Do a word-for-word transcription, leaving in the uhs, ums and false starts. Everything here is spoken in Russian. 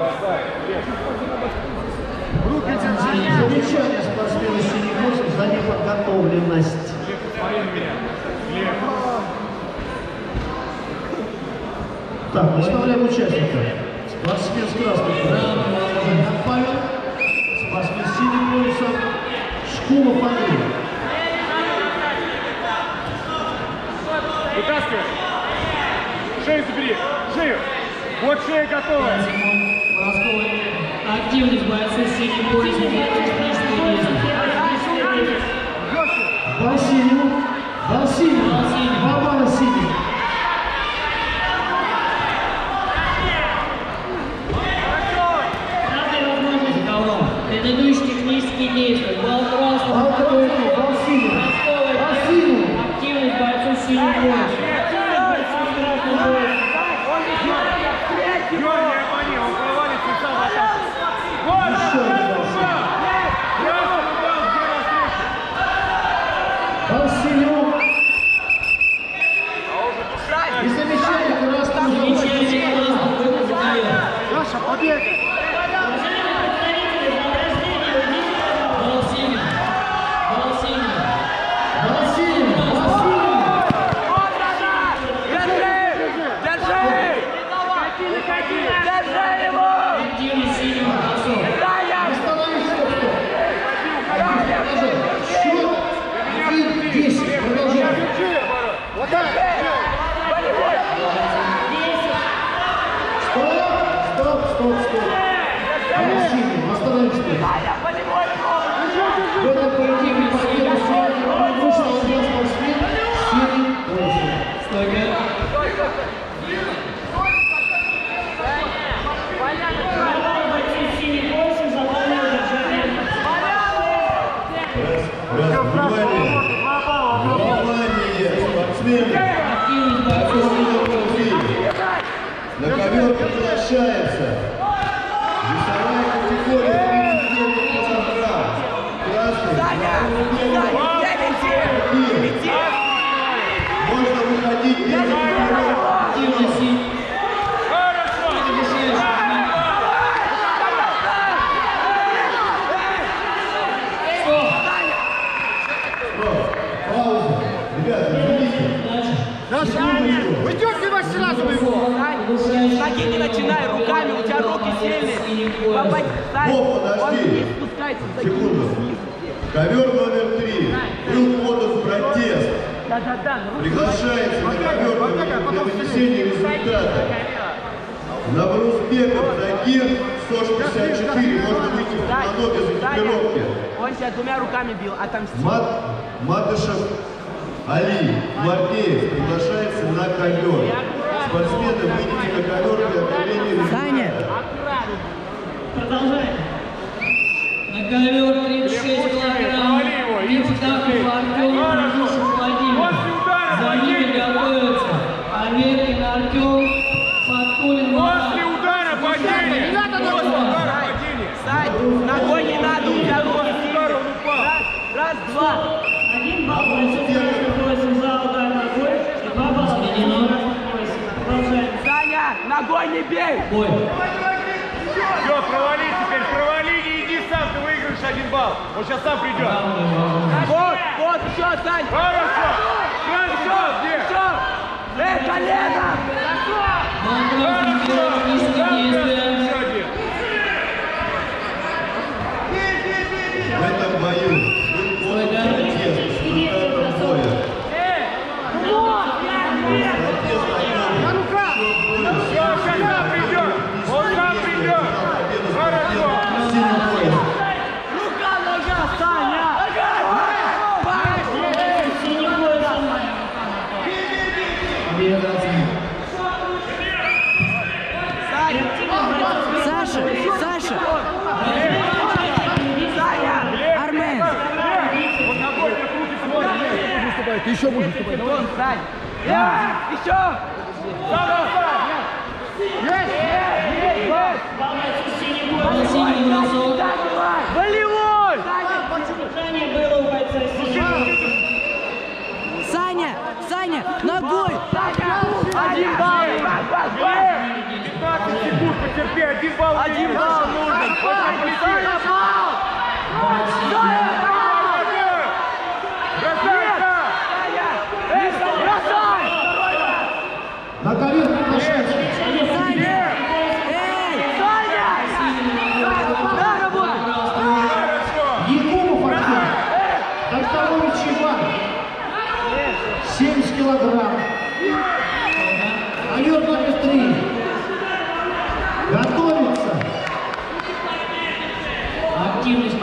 Замечание спортсмена синих восемь за неподготовленность. Так, выставляем участника. Спортсмен с красным поясом Павел, спортсмен с синим поясом Шкулов Андрей. Вытаскивай. Шею забери. Шею. Вот шея готовая. Активность бойца с синим поясом. Василию. Василию. Бабана синий. Предыдущий технический действия. Бал красный. Бал красный. Василию. Василию. Активность бойца с синим поясом. И замечание красного Саша, победа! В этом поединке победу сегодня вышел один спортсмен синий пояс. Стойка. Внимание, спортсмены! На ковер приглашается весовая категория тридцать девять килограмм. Красный. Можно выходить без тренировки. Пауза. Ребята, извините. Уйдем его сразу его! Шаги не начинай, руками, у тебя руки сильные. Попасть, Вов, подожди. Секунду. Ковер номер три. Был подан протест. Приглашается на ковер для вынесения результата. Наврузбеков Загир сто шестьдесят четыре. Можно выйти в ноги без экипировки. Он тебя двумя руками бил, отомстил. Мат, Матышев Али Маркеев приглашается на ковер. Спортсмены, выйдите на ковер для объявления результата. Продолжаем. На ковер тридцать шесть килограмм. Мифтахов Артем, Рожушев Владимир. За ними готовятся Аверкин Артем, Фаткулин Марат. После удара падения! Не надо после удара падения! Сань, ногой не надо, у тебя руки сильные. Раз, раз, два. Один балл бойцов красным поясом за удар ногой. И два балла красным поясом. Продолжаем. Саня, ногой не бей! Бой. Все, провали теперь, провали, не иди сам, ты выиграешь один балл. Он сейчас сам придет. Вот, вот, все, Сань! Хорошо! Красный балл где? Все! Эй, колено! Бал красным технические действия. Еще один. В этом бою был подан протест результатом боя. Все, сейчас сам придет. Он сам придет. Хорошо. Рука, нога, Саня! Синий поясом. Саша, Саша! Саня! Армен! Вот ногой мне руки смотрят. Ты еще будешь выступать. Сань! Еще! Есть! Есть! Синий бросок. Болевой! Удержание было у бойца синего. Саня! Саня! Ногой! Один балл! пятнадцать секунд, потерпи, один балл. балл Один Илья. балл нужен. Саня, балл! Саня, балл! Красавица! Эй, бросай! На ковер приглашается. Саня! Эй, Саня! Да, работай! Хорошо! Якубов Артем. Докторович Иван. семьдесят килограмм. Ковер номер три. Готовится. Активность